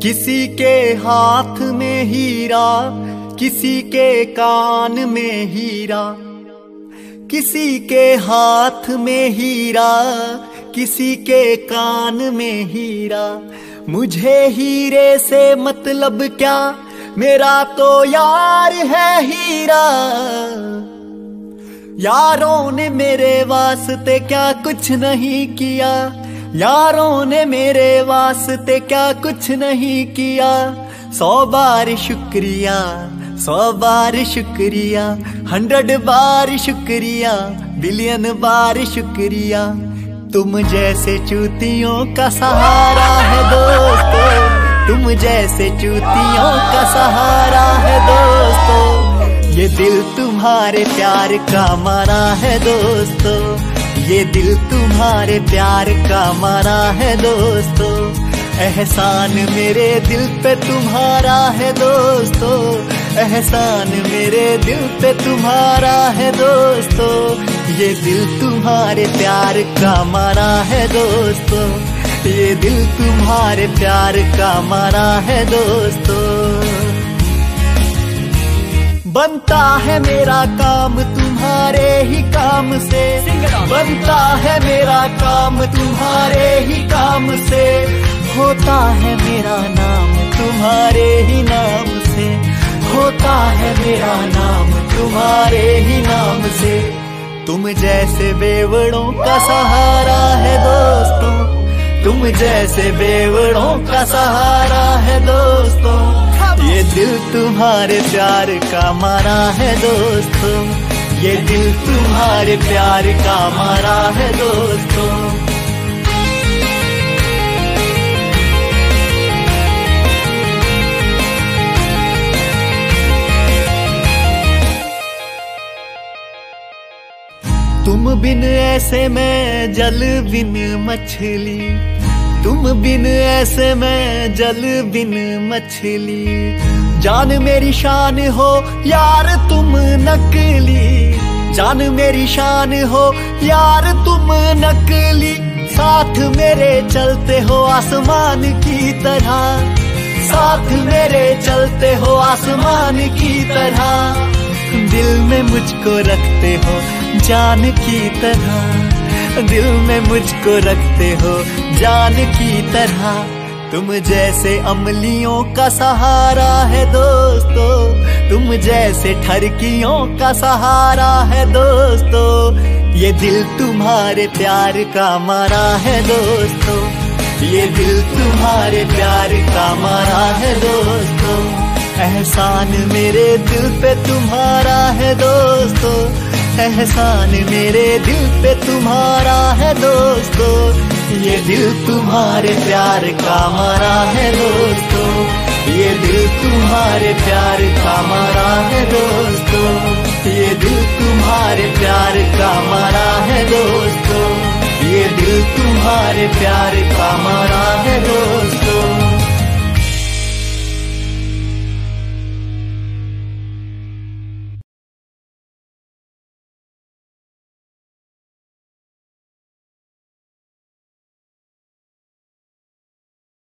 किसी के हाथ में हीरा, किसी के कान में हीरा, किसी के हाथ में हीरा, किसी के कान में हीरा। मुझे हीरे से मतलब क्या, मेरा तो यार है हीरा। यारों ने मेरे वास्ते क्या कुछ नहीं किया, यारों ने मेरे वास्ते क्या कुछ नहीं किया। 100 बार शुक्रिया, 100 बार शुक्रिया, 100 बार शुक्रिया, बिलियन बार शुक्रिया। तुम जैसे चूतियों का सहारा है दोस्तों, तुम जैसे चूतियों का सहारा है दोस्तों। ये दिल तुम्हारे प्यार का मारा है दोस्तों, ये दिल तुम्हारे प्यार का मारा है दोस्तों। एहसान मेरे दिल पे तुम्हारा है दोस्तों, एहसान मेरे दिल पे तुम्हारा है दोस्तों। ये दिल तुम्हारे प्यार का मारा है दोस्तों, ये दिल तुम्हारे प्यार का मारा है दोस्तों। बनता है मेरा काम तुम्हारे ही काम से, बनता है मेरा काम तुम्हारे ही काम से। होता है मेरा नाम तुम्हारे ही नाम से, होता है मेरा नाम तुम्हारे ही नाम से। तुम जैसे बेवड़ों का सहारा है दोस्तों, तुम जैसे बेवड़ों का सहारा है दोस्तों। ये दिल तुम्हारे प्यार का मारा है दोस्तों, ये दिल तुम्हारे प्यार का मारा है दोस्तों। तुम बिन ऐसे मैं जल बिन मछली, तुम बिन ऐसे मैं जल बिन मछली। जान मेरी शान हो यार तुम नकली, जान मेरी शान हो यार तुम नकली। साथ मेरे चलते हो आसमान की तरह, साथ मेरे चलते हो आसमान की तरह। दिल में मुझको रखते हो जान की तरह, दिल में मुझको रखते हो जान की तरह। तुम जैसे अमलियों का सहारा है दोस्तों, तुम जैसे ठरकियों का सहारा है दोस्तों। ये दिल तुम्हारे प्यार का मारा है दोस्तों, ये दिल तुम्हारे प्यार का मारा है दोस्तों। एहसान मेरे दिल पे तुम्हारा है दोस्तों, एहसान मेरे दिल पे तुम्हारा है दोस्तों। ये दिल तुम्हारे प्यार का मारा है दोस्तों, ये दिल तुम्हारे प्यार का मारा है दोस्तों। ये दिल तुम्हारे प्यार का मारा है दोस्तों, ये दिल तुम्हारे प्यार का मारा है दोस्तों।